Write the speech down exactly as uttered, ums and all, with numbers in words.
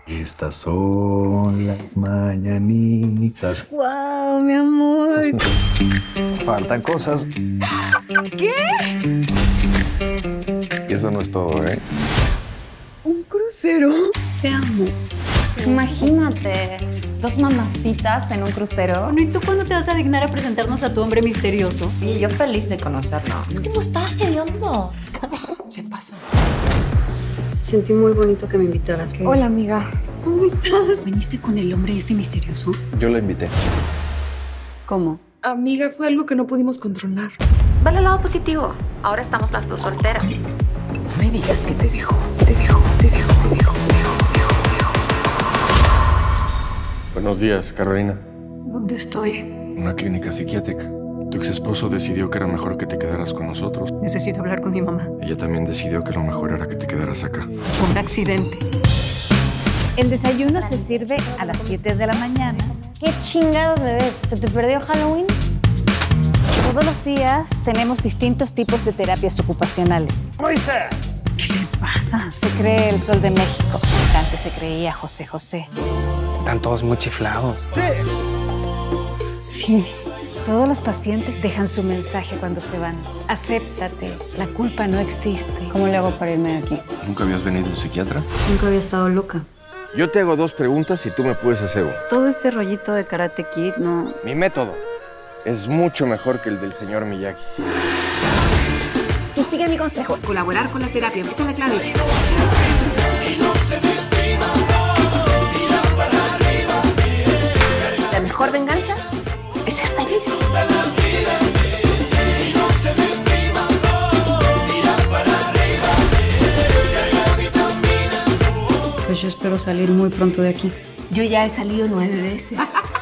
Estas son las mañanitas. ¡Guau, mi amor! Faltan cosas. ¿Qué? Y eso no es todo, ¿eh? ¿Un crucero? Te amo. Imagínate, dos mamacitas en un crucero. Bueno, ¿y tú cuándo te vas a dignar a presentarnos a tu hombre misterioso? Y yo feliz de conocerlo. ¿Cómo estás, hediondo? Se pasa. Sentí muy bonito que me invitaras. ¿Qué? Hola, amiga. ¿Cómo estás? ¿Viniste con el hombre ese misterioso? Yo la invité. ¿Cómo? Amiga, fue algo que no pudimos controlar. Vale al lado positivo. Ahora estamos las dos solteras. No me digas que te dejó, te dejó, te dejó, te dejó, te dejó, te dejó, te dejó. Buenos días, Carolina. ¿Dónde estoy? Una clínica psiquiátrica. Tu ex esposo decidió que era mejor que te quedaras con nosotros. Necesito hablar con mi mamá. Ella también decidió que lo mejor era que te quedaras acá. Fue un accidente. El desayuno se sirve a las siete de la mañana. ¿Qué chingados me ves? ¿Se te perdió Halloween? Todos los días tenemos distintos tipos de terapias ocupacionales. ¿Qué le pasa? Se cree el Sol de México. Antes se creía José José. Están todos muy chiflados. Sí. Todos los pacientes dejan su mensaje cuando se van. Acéptate. La culpa no existe. ¿Cómo le hago para irme de aquí? ¿Nunca habías venido a un psiquiatra? Nunca había estado loca. Yo te hago dos preguntas y tú me puedes hacer una. Todo este rollito de Karate Kid, no... Mi método es mucho mejor que el del señor Miyagi. Tú sigue mi consejo. Colaborar con la terapia, esa es la clave. La mejor venganza es ser feliz. Pues yo espero salir muy pronto de aquí. Yo ya he salido nueve veces.